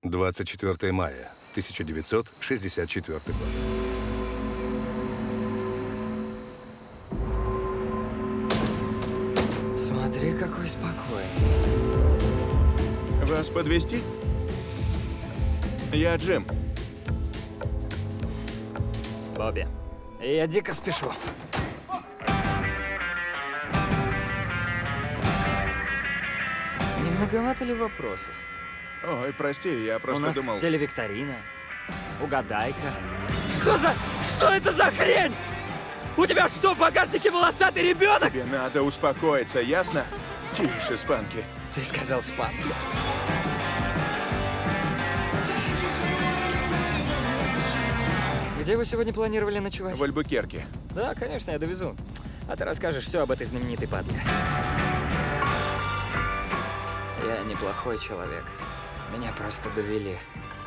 24 мая 1964 год. Смотри, какой спокойный. Вас подвезти? Я Джим. Бобби, я дико спешу. Не многовато ли вопросов? Ой, прости, я У просто нас думал... телевикторина, угадайка. Что это за хрень? У тебя что, в багажнике волосатый ребенок? Тебе надо успокоиться, ясно? Тише, Спанки. Ты сказал спанки. Где вы сегодня планировали ночевать? В Альбукерке. Да, конечно, я довезу. А ты расскажешь все об этой знаменитой падле. Я неплохой человек. Меня просто довели.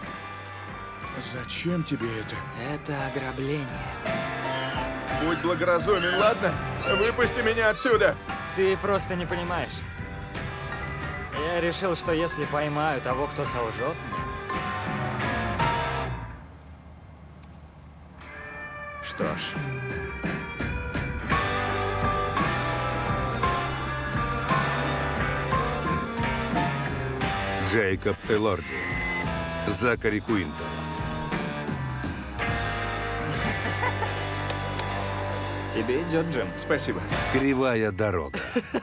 Зачем тебе это? Это ограбление. Будь благоразумен, ладно? Выпусти меня отсюда! Ты просто не понимаешь. Я решил, что если поймаю того, кто солжет мне... Что ж... Джейкоб Элорди. Закари Куинтон. Тебе идет, Джим. Спасибо. Кривая дорога.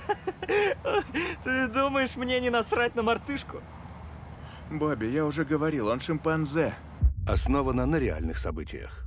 Ты думаешь, мне не насрать на мартышку? Бобби, я уже говорил, он шимпанзе. Основана на реальных событиях.